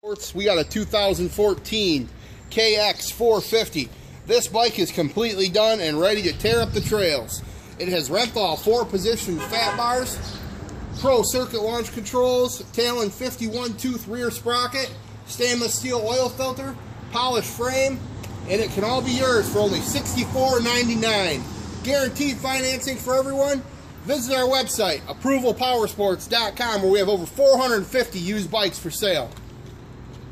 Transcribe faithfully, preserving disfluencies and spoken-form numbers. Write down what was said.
We got a two thousand fourteen K X four fifty. This bike is completely done and ready to tear up the trails. It has Renthal four position fat bars, Pro circuit launch controls, Talon fifty-one tooth rear sprocket, stainless steel oil filter, polished frame, and it can all be yours for only sixty-four ninety-nine. Guaranteed financing for everyone. Visit our website, approval powersports dot com, where we have over four hundred fifty used bikes for sale.